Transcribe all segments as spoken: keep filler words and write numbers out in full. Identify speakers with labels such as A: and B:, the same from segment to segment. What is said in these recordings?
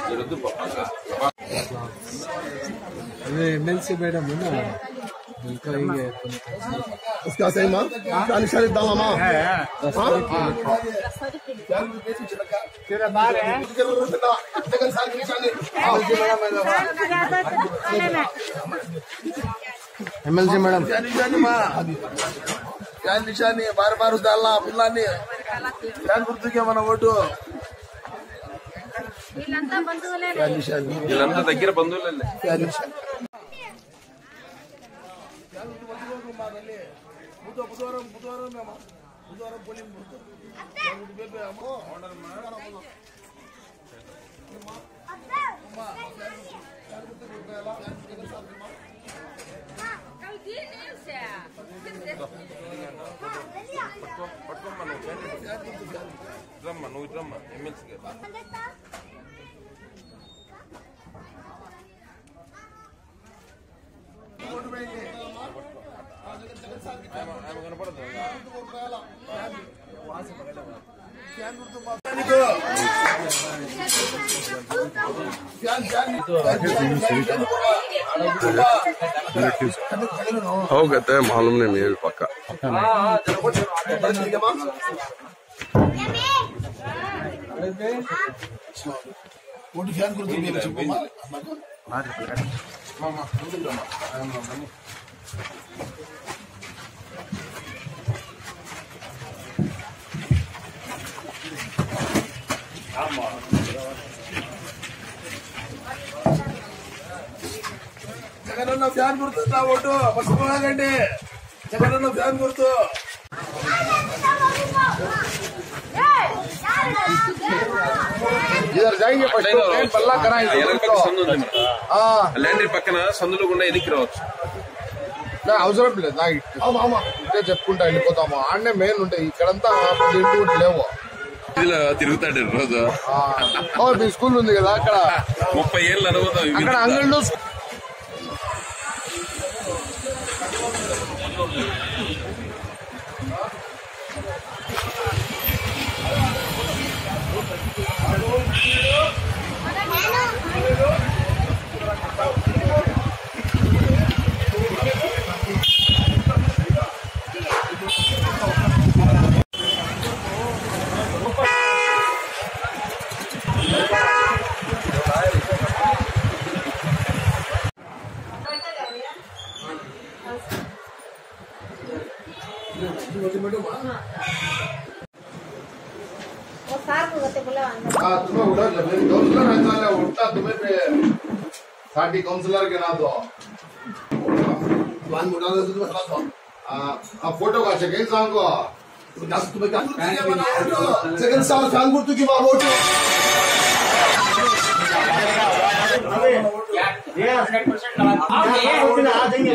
A: अरे MLC madam है ना बिल्कुल ही है
B: उसका सही मां क्या निशान दावा मां
A: तेरा बार है
B: लेकिन साल निशान
A: एमएलसी मैडम
B: क्या निशान मां क्या निशान बार बार डालना पुल्लानी ध्यान గుర్తుకే మన ఓటు
C: వీళ్ళంతా బంధువులే
D: వీళ్ళంతా దగ్గర బంధువులే
B: బుధవారం బుధవారం మేము బుధవారం పోలింగ్
D: పట్టుకోమ్మా నువ్వు ఇట్రమ్మా ఎమ్మెల్సీ కనపడదు
E: हो कहते हैं मालूम नहीं मेरे पक्का
B: ఓటు ఫ్యాన్ గుర్తు చెప్పమ్మా జగనన్న ఫ్యాన్ గుర్తు నా ఓటు మర్చిపోకండి జగనన్న ఫ్యాన్ గుర్తు
E: इधर जाएंगे पल्ला कराएंगे
D: ల్యాండరీ పక్కన సందులో గుండా ఎదికి రావచ్చు
E: అవసరం లేదు నాకు ఇదే చెప్పుకుంటా వెళ్ళిపోతాము ఆడనే మెయిన్ ఉంటాయి ఇక్కడంతా ఇంటి కూడా లేవు
D: ఇలా తిరుగుతాడు రోజు
E: మీ స్కూల్ ఉంది కదా అక్కడ
D: ముప్పై ఏళ్ళు అనుభవం
E: అక్కడ అంగళ్ళు तुम्हें उड़ा काउंसलर है उठता तुम्हें पे पार्टी काउंसलर के ना दो
B: वन उड़ा दो तो बता दो
E: आ फोटो का सेकंड सॉन्ग को
B: दस तुम्हें क्या सेकंड साल फ्यान गुर्तु की मां वोट
A: ये हंड्रेड परसेंट लगा आ जाएंगे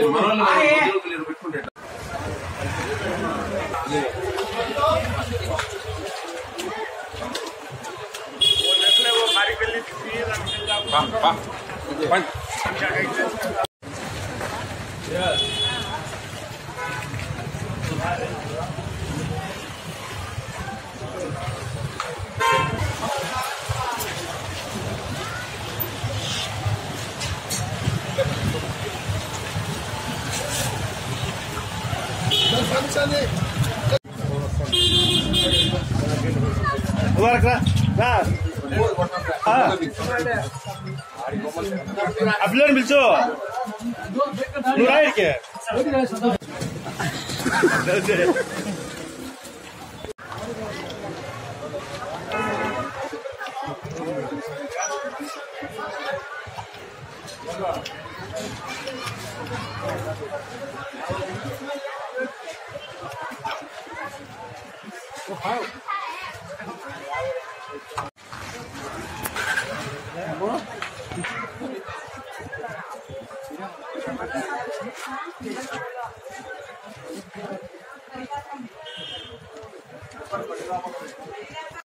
A: అభిలాన్ పిలుచు నువ్వు రాయడికే